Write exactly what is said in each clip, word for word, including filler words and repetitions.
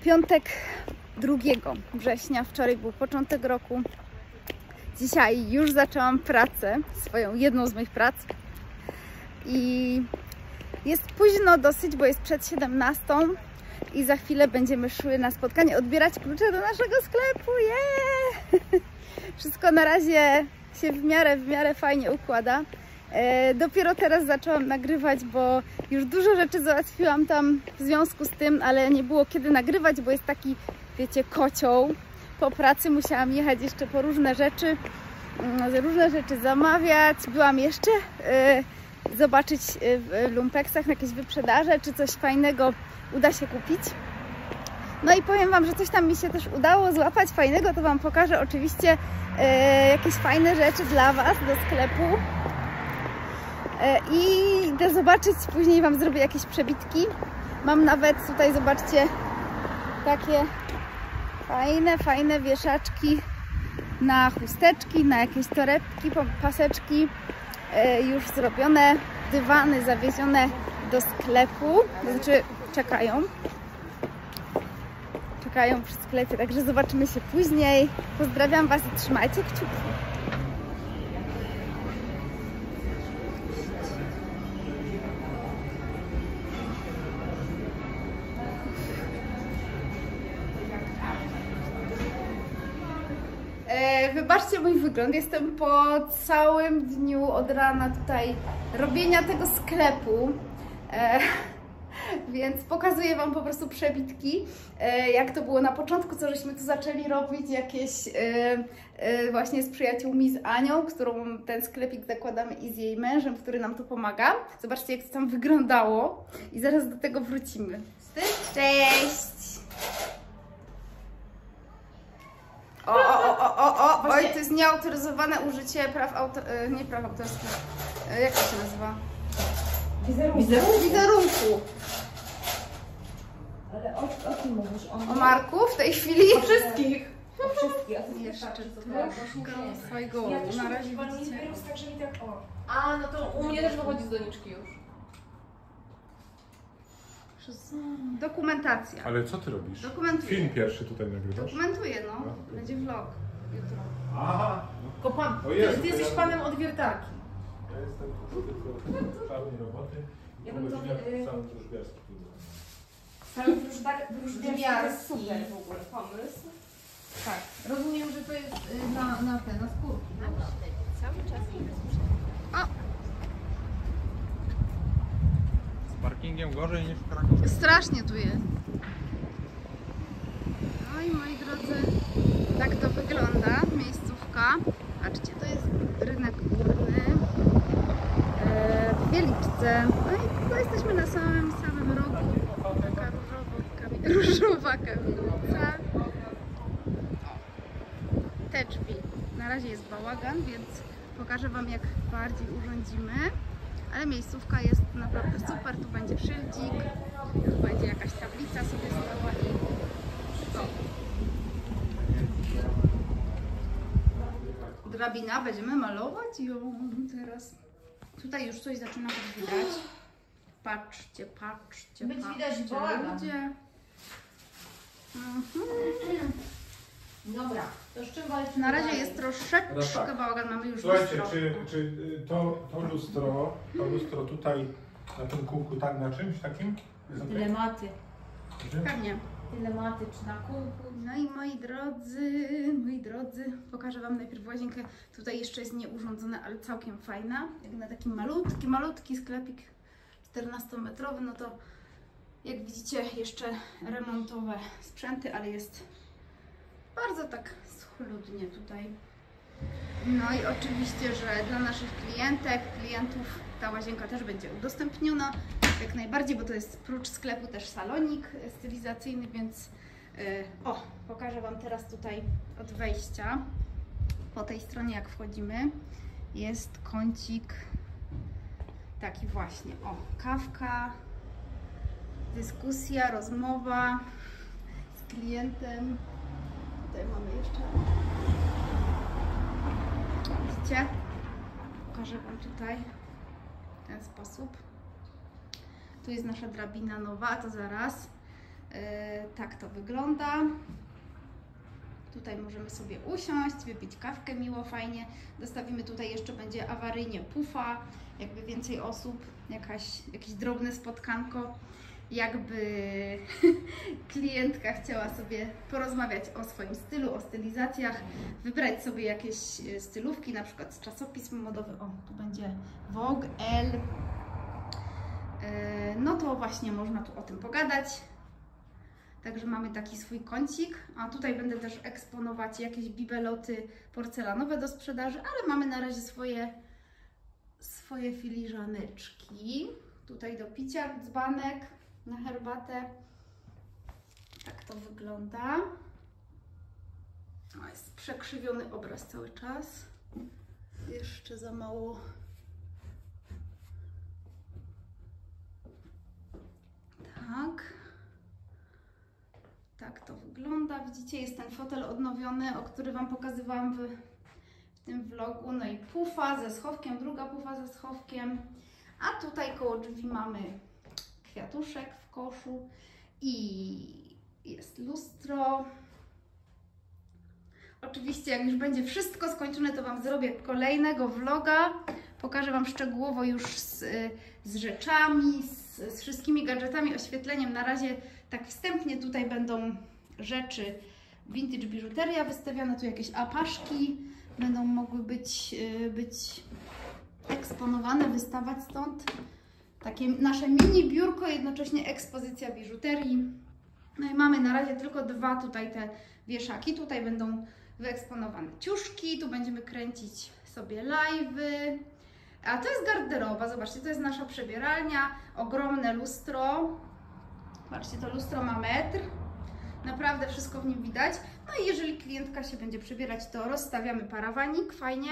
Piątek drugiego września, wczoraj był początek roku. Dzisiaj już zaczęłam pracę, swoją jedną z moich prac. I jest późno dosyć, bo jest przed siedemnastą i za chwilę będziemy szły na spotkanie, odbierać klucze do naszego sklepu. Yeah! Wszystko na razie się w miarę, w miarę fajnie układa. E, dopiero teraz zaczęłam nagrywać, bo już dużo rzeczy załatwiłam tam w związku z tym, ale nie było kiedy nagrywać, bo jest taki, wiecie, kocioł. Po pracy musiałam jechać jeszcze po różne rzeczy, różne rzeczy zamawiać. Byłam jeszcze e, zobaczyć w lumpeksach na jakieś wyprzedaże, czy coś fajnego uda się kupić. No i powiem Wam, że coś tam mi się też udało złapać fajnego, to Wam pokażę oczywiście e, jakieś fajne rzeczy dla Was do sklepu. E, I idę zobaczyć, później Wam zrobię jakieś przebitki. Mam nawet tutaj, zobaczcie, takie fajne, fajne wieszaczki na chusteczki, na jakieś torebki, paseczki e, już zrobione, dywany zawiezione do sklepu, to znaczy czekają. Czekają przy sklepie, także zobaczymy się później. Pozdrawiam Was i trzymajcie kciuki. E, wybaczcie mój wygląd, jestem po całym dniu od rana tutaj robienia tego sklepu. E, Więc pokazuję Wam po prostu przebitki, jak to było na początku, co żeśmy tu zaczęli robić, jakieś właśnie z przyjaciółmi, z Anią, którą ten sklepik zakładamy, i z jej mężem, który nam tu pomaga. Zobaczcie, jak to tam wyglądało i zaraz do tego wrócimy. Cześć! O, o, o, o, o, o, oj, to jest nieautoryzowane użycie praw auto... nie praw autorskich, jak to się nazywa? Wizerunku. Wizerunku. Wizerunku. Ale o, o kim mówisz? O, o Marku w tej chwili? O wszystkich. O wszystkich. A ty jeszcze troszkę swojego. Ja też na razie mam widzicie. wirus, także mi tak o. A, no to u mnie też wychodzi z doniczki już. Dokumentacja. Ale co ty robisz? Dokumentuję. Film pierwszy tutaj nagrywasz? Dokumentuję, no. Będzie vlog jutro. Aha! Tylko pan, O Jezu, ty, ty to jesteś ja- panem od wiertarki. Ja jestem tylko czarnej roboty i Ja po bym to, godzinach y- sam wróżbiarski tu Cały wróżbak, wróżbiarski to jest Wróżbiarski. super w ogóle pomysł. Tak. Rozumiem, że to jest y, na, na te, na skórki. No? Cały czas O! Z parkingiem gorzej niż w Krakowie. Strasznie tu jest. No i moi drodzy, tak to wygląda miejscówka. Patrzcie, to jest rynek górny e, w Wieliczce. No i tu jesteśmy na samym, samym rogu. Taka różowo, kami, różowa kamienica. Te drzwi. Na razie jest bałagan, więc pokażę Wam, jak bardziej urządzimy. Ale miejscówka jest naprawdę super. Tu będzie szyldzik, tu będzie jakaś tablica sobie stała i o. Drabina, będziemy malować ją teraz. Tutaj już coś zaczyna być widać. Patrzcie, patrzcie, Być patrzcie, widać bałagan. ludzie. Mhm. Dobra, to z czym walczymy? Na razie dalej? jest troszeczkę Teraz tak. bałagan, mamy już Słuchajcie, lustro. czy, czy y, to, to lustro, to lustro tutaj na tym kółku, tak, na czymś takim? Jest okej? Dylematy. Pewnie. Dylematy, czy na kółku. No i moi drodzy, moi drodzy, pokażę Wam najpierw łazienkę. Tutaj jeszcze jest nieurządzona, ale całkiem fajna. Jak na taki malutki, malutki sklepik czternastometrowy, no to jak widzicie jeszcze remontowe sprzęty, ale jest bardzo tak schludnie tutaj. No i oczywiście, że dla naszych klientek, klientów ta łazienka też będzie udostępniona jak najbardziej, bo to jest prócz sklepu też salonik stylizacyjny, więc yy, o, pokażę Wam teraz tutaj od wejścia. Po tej stronie, jak wchodzimy, jest kącik taki właśnie, o, kawka, dyskusja, rozmowa z klientem. Tutaj mamy jeszcze, widzicie? Pokażę Wam tutaj w ten sposób. Tu jest nasza drabina nowa, a to zaraz. Tak to wygląda. Tutaj możemy sobie usiąść, wypić kawkę miło, fajnie. Dostawimy tutaj jeszcze będzie awaryjnie pufa, jakby więcej osób, jakaś, jakieś drobne spotkanko. Jakby klientka chciała sobie porozmawiać o swoim stylu, o stylizacjach, wybrać sobie jakieś stylówki, na przykład z czasopism modowych. O, tu będzie Vogue, Elle. No to właśnie można tu o tym pogadać. Także mamy taki swój kącik, a tutaj będę też eksponować jakieś bibeloty porcelanowe do sprzedaży, ale mamy na razie swoje, swoje filiżaneczki. Tutaj do picia dzbanek na herbatę. Tak to wygląda. O, jest przekrzywiony obraz cały czas. Jeszcze za mało. Tak. Tak to wygląda. Widzicie, jest ten fotel odnowiony, o który Wam pokazywałam w, w tym vlogu. No i pufa ze schowkiem, druga pufa ze schowkiem. A tutaj koło drzwi mamy kwiatuszek w koszu i jest lustro. Oczywiście jak już będzie wszystko skończone, to Wam zrobię kolejnego vloga. Pokażę Wam szczegółowo już z, z rzeczami, z, z wszystkimi gadżetami, oświetleniem. Na razie tak wstępnie tutaj będą rzeczy vintage biżuteria wystawione, tu jakieś apaszki będą mogły być, być eksponowane, wystawać stąd. Takie nasze mini biurko, jednocześnie ekspozycja biżuterii. No i mamy na razie tylko dwa tutaj te wieszaki. Tutaj będą wyeksponowane ciuszki, tu będziemy kręcić sobie live'y. A to jest garderoba, zobaczcie, to jest nasza przebieralnia, ogromne lustro. Zobaczcie, to lustro ma metr. Naprawdę wszystko w nim widać. No i jeżeli klientka się będzie przebierać, to rozstawiamy parawanik, fajnie.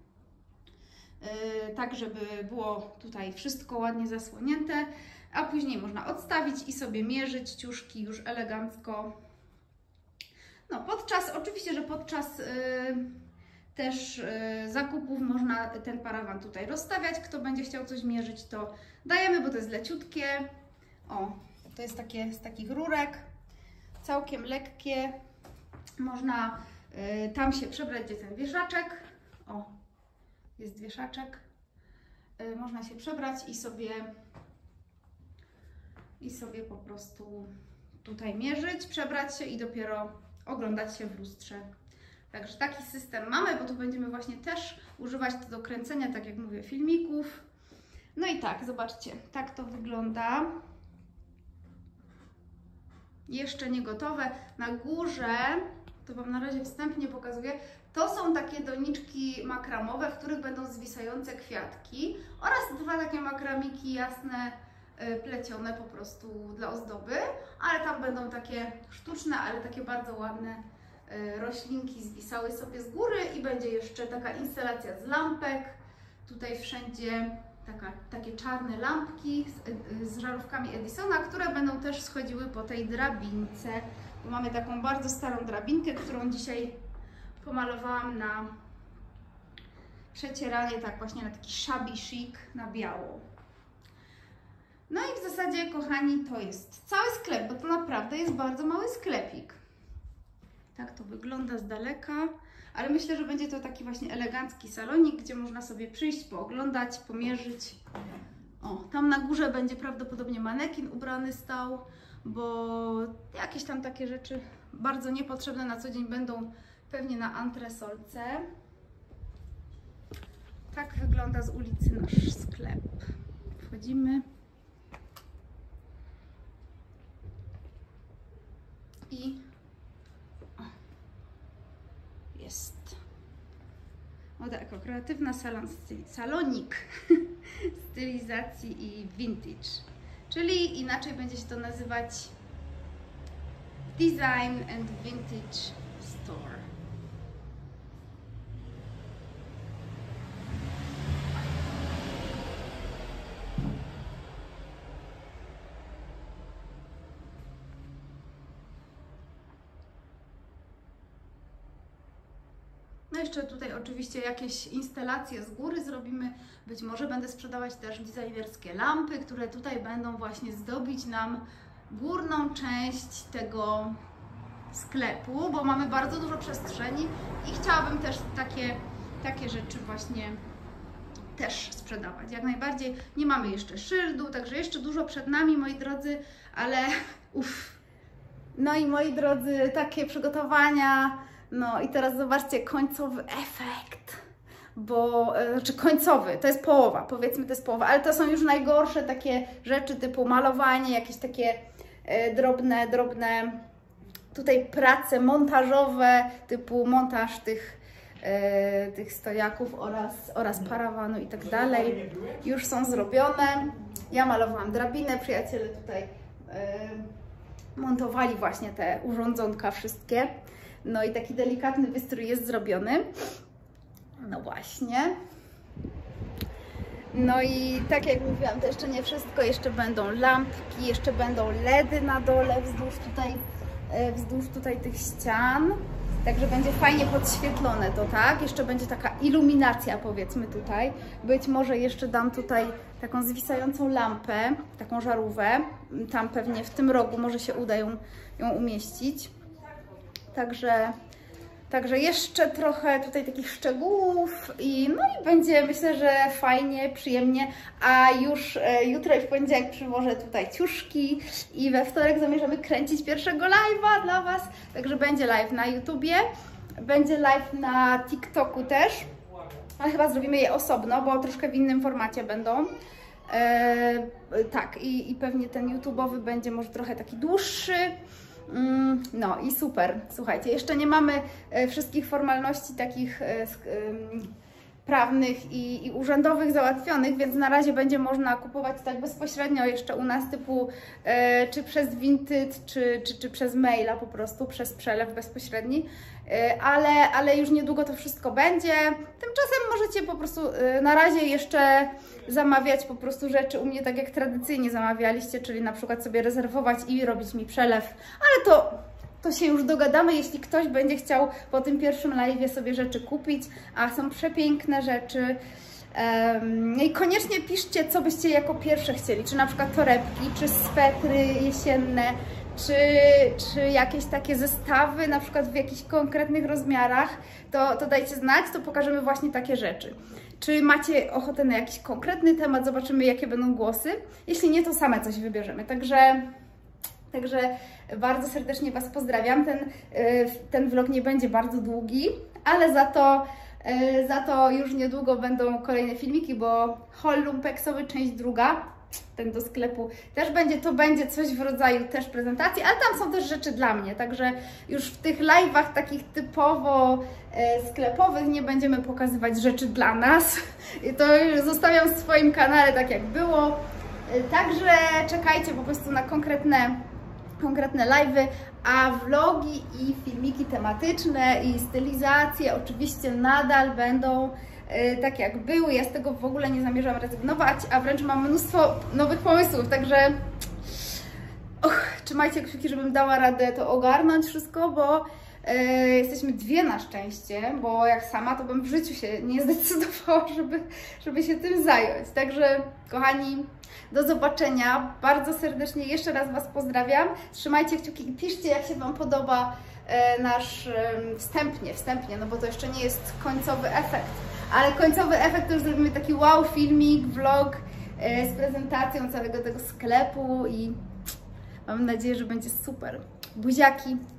Yy, tak, żeby było tutaj wszystko ładnie zasłonięte. A później można odstawić i sobie mierzyć ciuszki już elegancko. No podczas, oczywiście, że podczas yy, też yy, zakupów można ten parawan tutaj rozstawiać. Kto będzie chciał coś mierzyć, to dajemy, bo to jest leciutkie. O, to jest takie z takich rurek, całkiem lekkie. Można yy, tam się przebrać, gdzie ten wieszaczek. O, jest wieszaczek. Yy, można się przebrać i sobie i sobie po prostu tutaj mierzyć, przebrać się i dopiero oglądać się w lustrze. Także taki system mamy, bo tu będziemy właśnie też używać to do kręcenia, tak jak mówię, filmików. No i tak, zobaczcie, tak to wygląda. Jeszcze nie gotowe. Na górze, to Wam na razie wstępnie pokazuję, to są takie doniczki makramowe, w których będą zwisające kwiatki oraz dwa takie makramiki jasne, plecione po prostu dla ozdoby, ale tam będą takie sztuczne, ale takie bardzo ładne roślinki zwisały sobie z góry i będzie jeszcze taka instalacja z lampek. Tutaj wszędzie taka, takie czarne lampki z, z żarówkami Edisona, które będą też schodziły po tej drabince. Bo mamy taką bardzo starą drabinkę, którą dzisiaj pomalowałam na przecieranie, tak właśnie na taki shabby chic, na biało. No i w zasadzie, kochani, to jest cały sklep, bo to naprawdę jest bardzo mały sklepik. Tak to wygląda z daleka, ale myślę, że będzie to taki właśnie elegancki salonik, gdzie można sobie przyjść, pooglądać, pomierzyć. O, tam na górze będzie prawdopodobnie manekin ubrany stał, bo jakieś tam takie rzeczy bardzo niepotrzebne na co dzień będą pewnie na antresolce. Tak wygląda z ulicy nasz sklep. Wchodzimy. I o, jest. O tak, kreatywna salon, salonik stylizacji i vintage. Czyli inaczej będzie się to nazywać Design and Vintage Store. No jeszcze tutaj oczywiście jakieś instalacje z góry zrobimy. Być może będę sprzedawać też designerskie lampy, które tutaj będą właśnie zdobić nam górną część tego sklepu, bo mamy bardzo dużo przestrzeni i chciałabym też takie, takie rzeczy właśnie też sprzedawać. Jak najbardziej nie mamy jeszcze szyldu, także jeszcze dużo przed nami, moi drodzy, ale uff. No i moi drodzy, takie przygotowania, no i teraz zobaczcie końcowy efekt, bo, znaczy końcowy, to jest połowa, powiedzmy to jest połowa, ale to są już najgorsze takie rzeczy typu malowanie, jakieś takie e, drobne, drobne tutaj prace montażowe, typu montaż tych, e, tych stojaków oraz, oraz parawanu i tak dalej, już są zrobione. Ja malowałam drabinę, przyjaciele tutaj e, montowali właśnie te urządzonka wszystkie. No i taki delikatny wystrój jest zrobiony. No właśnie. No i tak jak mówiłam, to jeszcze nie wszystko, jeszcze będą lampki, jeszcze będą ledy na dole wzdłuż tutaj, wzdłuż tutaj tych ścian. Także będzie fajnie podświetlone to, tak? Jeszcze będzie taka iluminacja, powiedzmy tutaj. Być może jeszcze dam tutaj taką zwisającą lampę, taką żarówkę. Tam pewnie w tym rogu może się uda ją, ją umieścić. Także, także jeszcze trochę tutaj takich szczegółów i no i będzie, myślę, że fajnie, przyjemnie. A już e, jutro i w poniedziałek przywożę tutaj ciuszki i we wtorek zamierzamy kręcić pierwszego live'a dla Was. Także będzie live na YouTubie, będzie live na TikToku też, ale chyba zrobimy je osobno, bo troszkę w innym formacie będą. E, tak, i, i pewnie ten YouTube'owy będzie może trochę taki dłuższy. No i super, słuchajcie, jeszcze nie mamy wszystkich formalności takich prawnych i, i urzędowych załatwionych, więc na razie będzie można kupować tak bezpośrednio jeszcze u nas, typu e, czy przez Vinted, czy, czy, czy przez maila po prostu, przez przelew bezpośredni, e, ale, ale już niedługo to wszystko będzie. Tymczasem możecie po prostu e, na razie jeszcze zamawiać po prostu rzeczy u mnie tak jak tradycyjnie zamawialiście, czyli na przykład sobie rezerwować i robić mi przelew, ale to to się już dogadamy, jeśli ktoś będzie chciał po tym pierwszym live'ie sobie rzeczy kupić, a są przepiękne rzeczy. Um, I koniecznie piszcie, co byście jako pierwsze chcieli, czy na przykład torebki, czy swetry jesienne, czy, czy jakieś takie zestawy, na przykład w jakichś konkretnych rozmiarach, to, to dajcie znać, to pokażemy właśnie takie rzeczy. Czy macie ochotę na jakiś konkretny temat, zobaczymy jakie będą głosy, jeśli nie, to same coś wybierzemy, także... Także bardzo serdecznie Was pozdrawiam. Ten, ten vlog nie będzie bardzo długi, ale za to, za to już niedługo będą kolejne filmiki, bo haul lumpeksowy, część druga, ten do sklepu też będzie. To będzie coś w rodzaju też prezentacji, ale tam są też rzeczy dla mnie. Także już w tych live'ach takich typowo sklepowych nie będziemy pokazywać rzeczy dla nas. To już zostawiam w swoim kanale tak jak było. Także czekajcie po prostu na konkretne konkretne live'y, a vlogi i filmiki tematyczne i stylizacje oczywiście nadal będą y, tak jak były. Ja z tego w ogóle nie zamierzam rezygnować, a wręcz mam mnóstwo nowych pomysłów, także och, trzymajcie kciuki, żebym dała radę to ogarnąć wszystko, bo y, jesteśmy dwie na szczęście, bo jak sama to bym w życiu się nie zdecydowała, żeby, żeby się tym zająć. Także kochani, do zobaczenia. Bardzo serdecznie jeszcze raz Was pozdrawiam. Trzymajcie kciuki i piszcie, jak się Wam podoba e, nasz e, wstępnie, wstępnie, no bo to jeszcze nie jest końcowy efekt. Ale końcowy efekt to już zrobimy taki wow filmik, vlog e, z prezentacją całego tego sklepu i mam nadzieję, że będzie super. Buziaki,